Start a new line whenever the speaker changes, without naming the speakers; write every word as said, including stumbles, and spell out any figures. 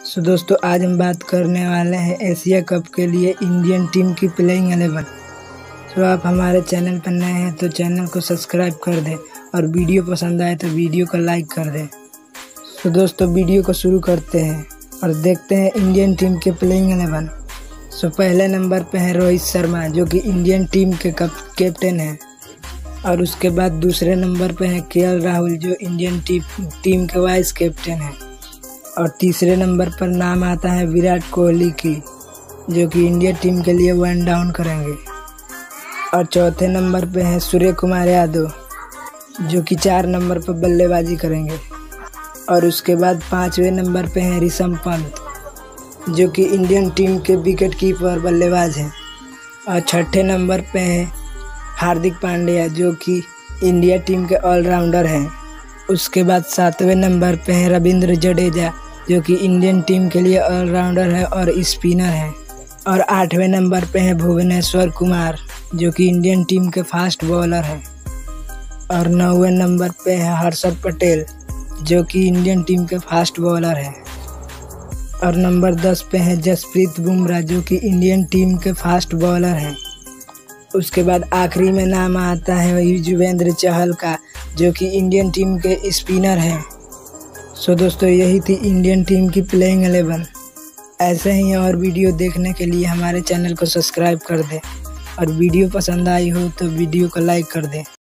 सो दोस्तों आज हम बात करने वाले हैं एशिया कप के लिए इंडियन टीम की प्लेइंग एलेवन। सो आप हमारे चैनल पर नए हैं तो चैनल को सब्सक्राइब कर दें और वीडियो पसंद आए तो वीडियो को लाइक कर दें। सो दोस्तों वीडियो को शुरू करते हैं और देखते हैं इंडियन टीम के प्लेइंग एलेवन। सो पहले नंबर पे है रोहित शर्मा जो कि इंडियन टीम के कप कैप्टन हैं, और उसके बाद दूसरे नंबर पे है के एल राहुल जो इंडियन टीम टीम के वाइस कैप्टन हैं, और तीसरे नंबर पर नाम आता है विराट कोहली की जो कि इंडिया टीम के लिए वन डाउन करेंगे, और चौथे नंबर पे है सूर्य कुमार यादव जो कि चार नंबर पर बल्लेबाजी करेंगे, और उसके बाद पाँचवें नंबर पे है ऋषभ पंत जो कि इंडियन टीम के विकेट कीपर बल्लेबाज हैं, और छठे नंबर पे है हार्दिक पांड्या जो कि इंडिया टीम के ऑलराउंडर हैं। उसके बाद सातवें नंबर पे है रविंद्र जडेजा जो कि इंडियन टीम के लिए ऑलराउंडर है और स्पिनर है, और आठवें नंबर पे है भुवनेश्वर कुमार जो कि इंडियन टीम के फास्ट बॉलर हैं, और नौवें नंबर पे है हर्षद पटेल जो कि इंडियन टीम के फास्ट बॉलर हैं, और नंबर दस पे है जसप्रीत बुमराह जो कि इंडियन टीम के फास्ट बॉलर हैं। उसके बाद आखिरी में नाम आता है युजवेंद्र चहल का जो कि इंडियन टीम के स्पिनर हैं। सो दोस्तों यही थी इंडियन टीम की प्लेइंग एलेवन। ऐसे ही और वीडियो देखने के लिए हमारे चैनल को सब्सक्राइब कर दें और वीडियो पसंद आई हो तो वीडियो को लाइक कर दें।